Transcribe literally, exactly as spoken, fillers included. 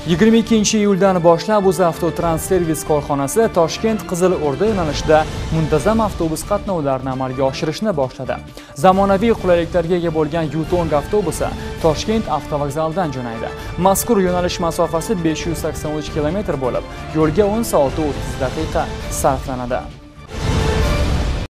yigirma ikkinchi iyuldan boshlab UzAvto Transservis korxonasi Toshkent Qizilo'rda yo'nalishida muntazam avtobus qatnovlarini amalga oshirishni boshladi. Zamonaviy qulayliklarga ega bo'lgan Yutong avtobusi Toshkent avtovokzalidan jo'naydi. Mazkur yo'nalish masofasi besh yuz sakson uch kilometr bo'lib, yo'lga o'n soat o'ttiz daqiqa sarflanadi.